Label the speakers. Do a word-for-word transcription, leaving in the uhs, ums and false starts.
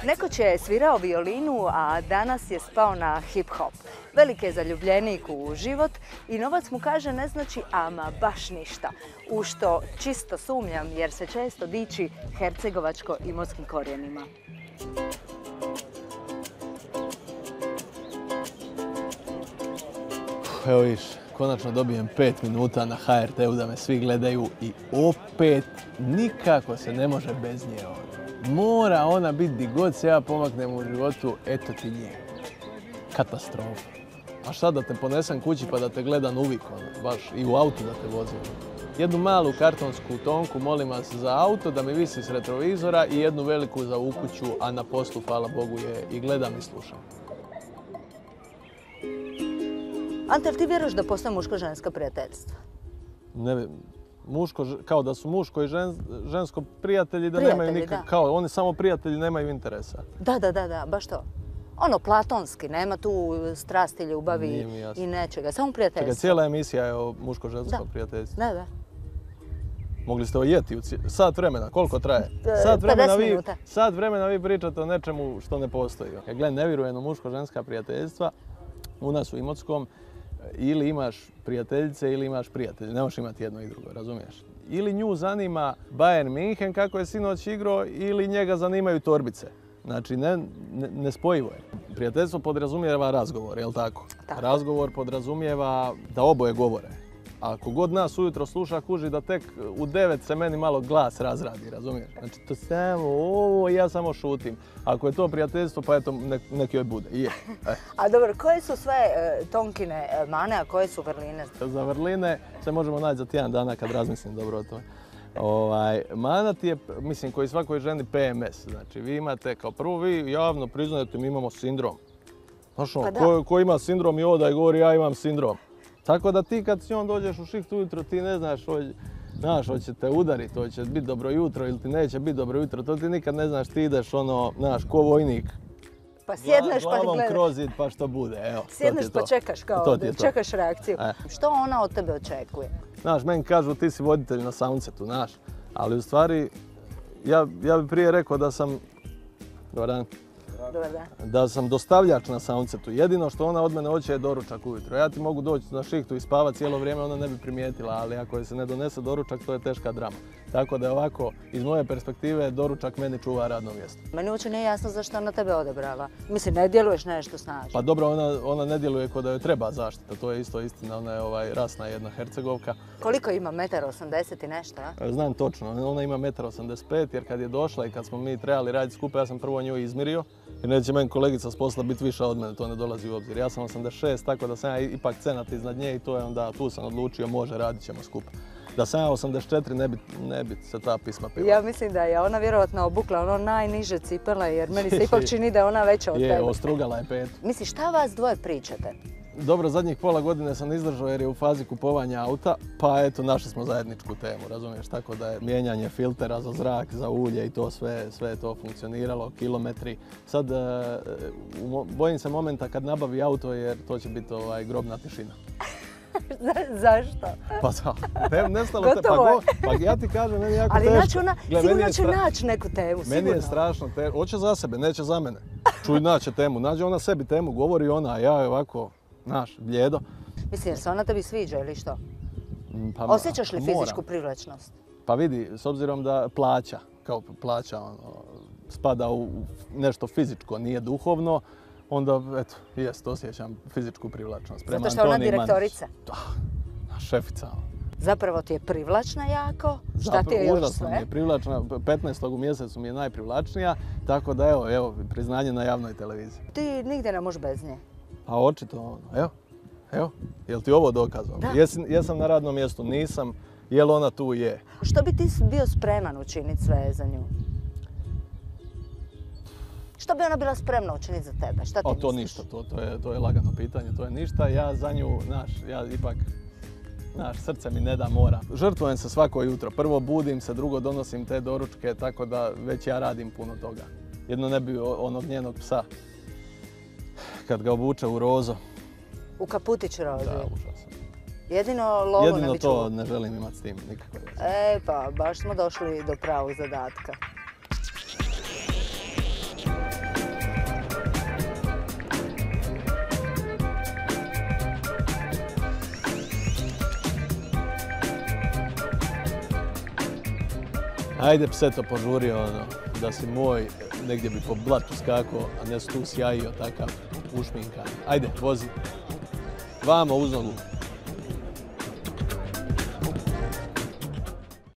Speaker 1: Nekoć je svirao violinu, a danas je spao na hip-hop. Velik je zaljubljenik u život i novac mu kaže ne znači ama baš ništa. U što čisto sumnjam jer se često diči hercegovačko-imotskim korijenima.
Speaker 2: Evo viš, konačno dobijem pet minuta na ha er te u da me svi gledaju i opet nikako se ne može bez nje. Mora ona biti di god se ja pomaknem u životu, eto ti nje. Katastrofa. A šta da te ponesem kući pa da te gledam uvijek, baš i u autu da te vozim. Jednu malu kartonsku tonku, molim vas, za auto da mi visi s retrovizora i jednu veliku za u kuću, a na poslu, hvala Bogu, je i gledam i slušam.
Speaker 1: Ante, ti vjeruješ da postoje muško-ženska prijateljstva?
Speaker 2: Ne, muško, kao da su muško i žen, žensko prijatelji, da
Speaker 1: prijatelji,
Speaker 2: nemaju nikak,
Speaker 1: da.
Speaker 2: kao oni samo prijatelji nemaju interesa.
Speaker 1: Da, da, da, da, baš to. Ono, platonski, nema tu strasti, ljubavi i nečega, samo prijateljstvo.
Speaker 2: Čekaj, cijela emisija je o muško-ženskom prijateljstvu.
Speaker 1: Da, da.
Speaker 2: Mogli ste ojeti u sat vremena, koliko traje?
Speaker 1: Sat vremena vi,
Speaker 2: sat vremena vi pričate o nečemu što ne postoji. Ja gledam, ne vjerujem u muško-ženska prijateljstva. U nas u Imotskom ili imaš prijateljice ili imaš prijatelje. Ne možeš imati jedno i drugo, razumiješ? Ili nju zanima Bayern München kako je sinoć igrao ili njega zanimaju torbice. Znači, ne, ne, nespojivo je. Prijateljstvo podrazumijeva razgovor, jel tako? tako? Razgovor podrazumijeva da oboje govore. A ako god nas ujutro sluša, kuži da tek u devet se meni malo glas razradi, razumiješ? Znači, to samo ovo, ja samo šutim. Ako je to prijateljstvo, pa eto, nek, nek joj bude. Je. E.
Speaker 1: A dobro, koje su sve e, Tonkine mane, a koje su vrline?
Speaker 2: Za vrline se možemo naći za tjedan dana kad razmislim dobro o tome. Ovaj, mana ti je, mislim, koji svakoj ženi pe em es. Znači, vi imate, kao prvo vi javno priznajete, mi imamo sindrom. Znaš ono, pa ko, ko ima sindrom i oda i govori ja imam sindrom. Tako da ti kad s njom dođeš u šiht ujutro, ti ne znaš, znaš, hoće te udariti, hoće biti dobro jutro ili ti neće biti dobro jutro. To ti nikad ne znaš, ti ideš ono, znaš, ko vojnik.
Speaker 1: Pa sjedneš pa
Speaker 2: glavom
Speaker 1: gledaš.
Speaker 2: Kroz zid pa što bude, evo.
Speaker 1: Sjedneš pa čekaš kao,
Speaker 2: da
Speaker 1: čekaš reakciju.
Speaker 2: E.
Speaker 1: Što ona od tebe očekuje?
Speaker 2: Znaš, meni kažu ti si voditelj na Soundsetu, znaš. Ali u stvari, ja, ja bih prije rekao da sam, dobar dan,
Speaker 1: Dobar dan.
Speaker 2: da sam dostavljač na Soundsetu. Jedino što ona od mene hoće je doručak ujutro. Ja ti mogu doći na šihtu i spavati cijelo vrijeme, ona ne bi primijetila, ali ako je se ne donese doručak, to je teška drama. Tako da je ovako, iz moje perspektive, doručak meni čuva radno mjesto.
Speaker 1: Meni uopće nije jasno zašto ona tebe odabrala. Mislim, ne djeluješ nešto snažno.
Speaker 2: Pa dobro, ona, ona ne djeluje kao da joj treba zaštita, to je isto istina, ona je ovaj, rasna jedna Hercegovka.
Speaker 1: Koliko ima, metar osamdeset i nešto, a?
Speaker 2: Znam točno, ona ima metar osamdeset pet jer kad je došla i kad smo mi trebali raditi skupa, ja sam prvo nju izmirio. Jer neće meni kolegica s posla biti viša od mene, to ne dolazi u obzir. Ja sam osamdeset šest, tako da sam ja ipak cenat iznad nje i to je onda, tu sam odlučio, može, radit ćemo skupa. Da sam ja osamdeset četiri, ne bi, ne bi se ta pisma pila.
Speaker 1: Ja mislim da je ona vjerovatno obukla ono najniže cipele, jer meni se ipak čini da je ona veća od tebe.
Speaker 2: Je, ostrugala je pet.
Speaker 1: Misliš, šta vas dvoje pričate?
Speaker 2: Dobro, zadnjih pola godine sam izdržao jer je u fazi kupovanja auta, pa eto, našli smo zajedničku temu, razumiješ? Tako da je mijenjanje filtera za zrak, za ulje i to sve, sve je to funkcioniralo, kilometri. Sad, e, bojim se momenta kad nabavi auto jer to će biti ovaj, grobna tišina.
Speaker 1: Zašto?
Speaker 2: Pa da, nestalo te, pa, go, pa ja ti kažem, meni je jako
Speaker 1: ali
Speaker 2: teško.
Speaker 1: Ali ona, Gle, sigurno će stra... naći neku temu, sigurno.
Speaker 2: Meni je strašno teško, hoće za sebe, neće za mene. Čuj, naće temu, nađe ona sebi temu, govori ona, a ja je ovako, znaš, bljedo.
Speaker 1: Mislim, jer se ona tebi sviđa ili što?
Speaker 2: Pa,
Speaker 1: Osjećaš li
Speaker 2: pa
Speaker 1: fizičku privlačnost?
Speaker 2: Pa vidi, s obzirom da plaća, kao plaća, ono, spada u nešto fizičko, nije duhovno, onda, eto, jest, osjećam fizičku privlačnost.
Speaker 1: Zato što je ona direktorica?
Speaker 2: Da, šefica.
Speaker 1: Zapravo ti je privlačna jako? Šta
Speaker 2: Zapravo,
Speaker 1: ti je još
Speaker 2: užasno
Speaker 1: sve?
Speaker 2: mi je privlačna, petnaestog u mjesecu mi je najprivlačnija, tako da evo, evo, priznanje na javnoj televiziji.
Speaker 1: Ti nigdje ne možeš bez nje?
Speaker 2: Pa očito, ono, evo, evo, jel ti ovo dokazano? Jes, jesam na radnom mjestu, nisam, jel ona tu je?
Speaker 1: Što bi ti bio spreman učiniti sve za nju? Što bi ona bila spremna učiniti za tebe? Šta ti
Speaker 2: o,
Speaker 1: misliš?
Speaker 2: To ništa, to, to, je, to je lagano pitanje, to je ništa. Ja za nju, znaš, ja ipak, znaš, srce mi ne da, moram. Žrtvujem se svako jutro. Prvo budim se, drugo donosim te doručke, tako da već ja radim puno toga. Jedno ne bi onog njenog psa, kad ga obuče u rozo.
Speaker 1: U kaputić rozi?
Speaker 2: Da, užasno.
Speaker 1: Jedino lovo
Speaker 2: Jedino
Speaker 1: ne bi
Speaker 2: to
Speaker 1: čuo.
Speaker 2: ne želim imati s tim nikakve veze.
Speaker 1: E pa, baš smo došli do pravog zadatka.
Speaker 2: Ajde pseto požurio, ono, da si moj, negdje bi po blatu skakao, a ne si tu sjajio takav ušminkan. Ajde, vozi. Vamo uz nogu.